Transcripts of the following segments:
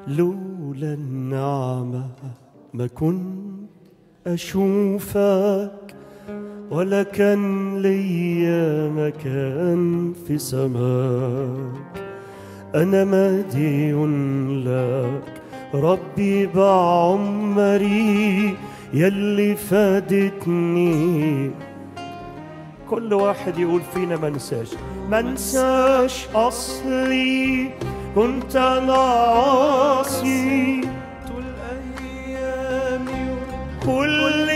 لولا النعمة ما كنت أشوفك، ولا كان ليا مكان في سماك. أنا مدين لك ربي بعمري، يلي فادتني. كل واحد يقول فينا ما انساش أصلي، كنت أنا عاصي طول أيامي، كل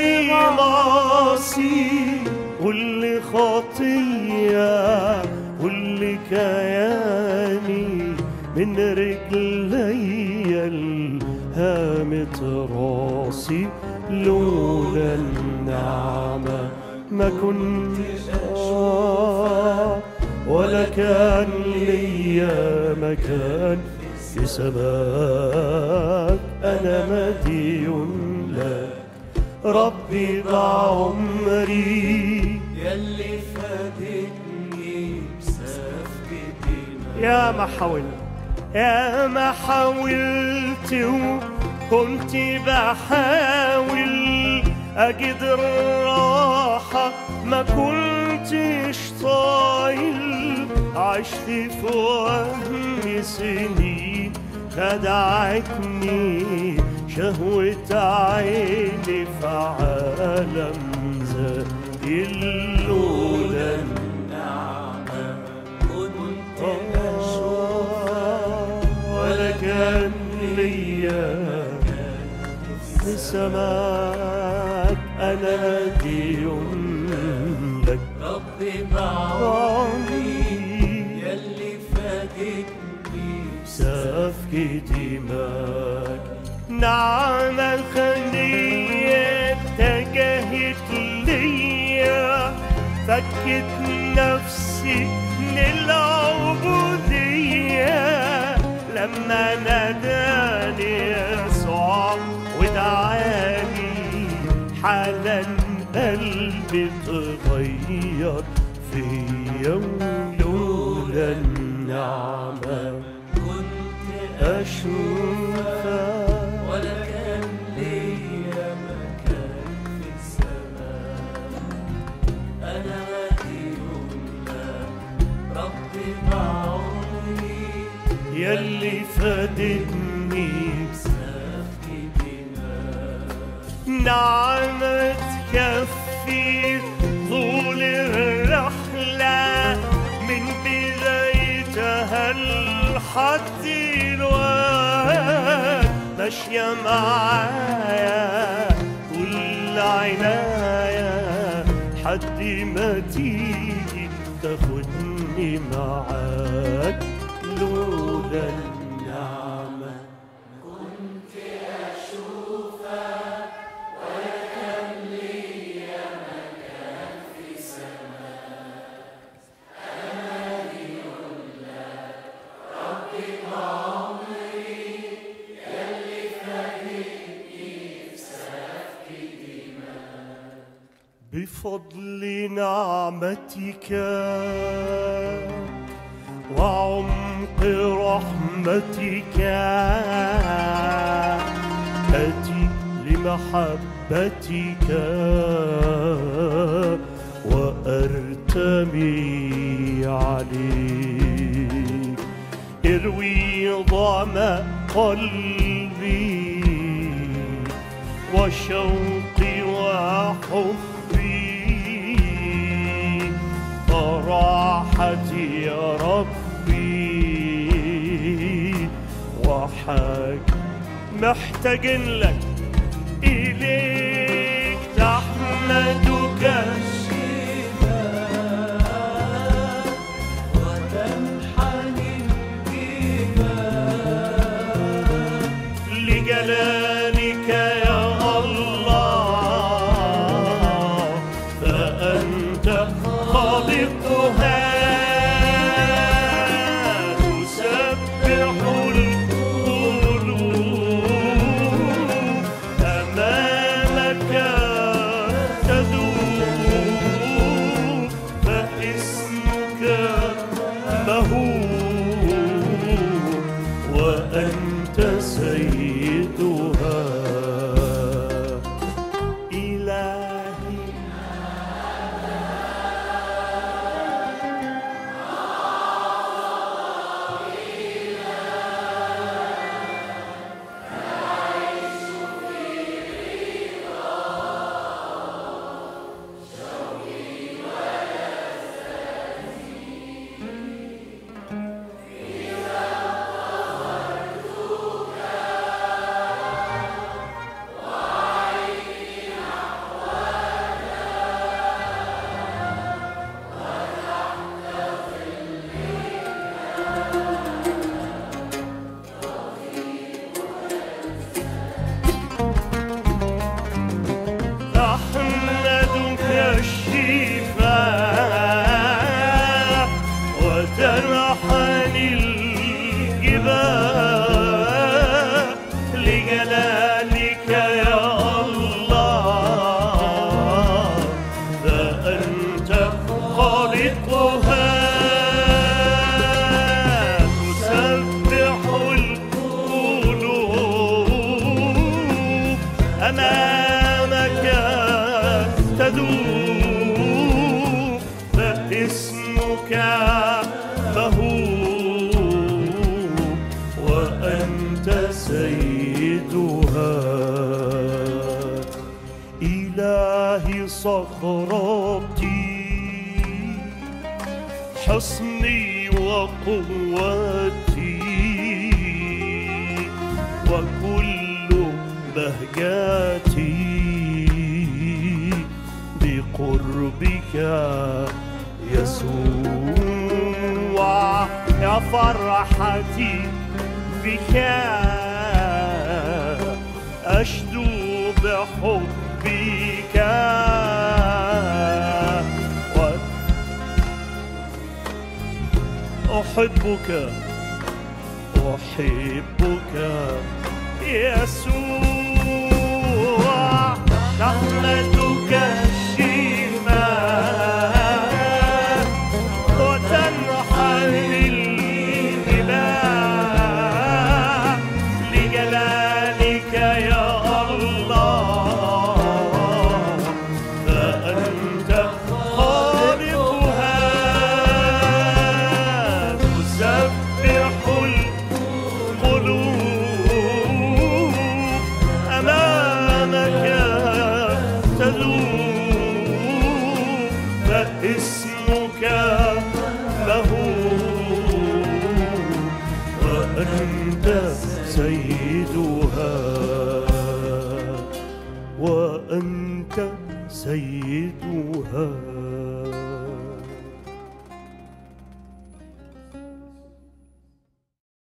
معاصي، كل خطية، كل كياني، من رجلي الهامة راسي. لولا النعمة ما كنت ولا كان ليا مكان في سماك. أنا مدين لك ربي بعمري، يلي فادتني بسفك دماء. يا ما حاولت وكنت بحاول أجد الراحة، ما كنتش طايل. عشت في وهم سنين خدعتني شهوة عيني في عالم زائل. لولا النعمة كنت أشوفك، ولا كان ليا في سماك. أنا مدين لك ربي بعمري، يلي فادتني بسفك دماك. نعمة غنية اتجهت ليا، فكت نفسي من العبودية. لما ناداني يسوع ودعاني، حالا قلبي تغير فيا. ولولا النعمة كنت أشوفك، ولا كان ليا مكان في السماء. أنا مدين لك ربي بعمري، يلي فادتني بسفك دماء. نعمة تكفي طول الرحلة، من بدايتها لحد الوقت. ماشية معايا كل عناية، حد ما تيجي تاخدني معاك. لولا النعمة كنت أشوفك، ولا كان ليا مكان في سماك. أنا مدين لك ربي بعمري، يلي فادتني بسفك دماء. بفضل نعمتك وعمق رحمتك، أتي لمحبتك وأرتمي عليك. اروي ظما قلبي وشوقي وحبي، فراحتي يا ربي وحاج. محتاجين لك إليك تحمدك الشفاء، وتنحني الجبال لجلالك يا الله، فأنت خالقها. تسبح القلوب أمامك تذوب، فاسمك مهوب وأنت وأنت سيدها إلهي. أحمدك الشفاء وترحني الجبال لجلالك يا الله، فأنت خالقها. تسبح القلوب أمامك تدوم، فاسمك مهوب وأنت سيدها. إلهي صخرتي حصني وقوتي وكل بهجتي بقربك يسوع. يا فرحتي بك أشدو بحبك وأحبك يسوع. رحمتك الشفاء وتنحني الجبال لجلالك يا الله، فأنت خالقها. تسبح القلوب أمامك تدوم، فاسمك مهوب وأنت سيدها وأنت سيدها.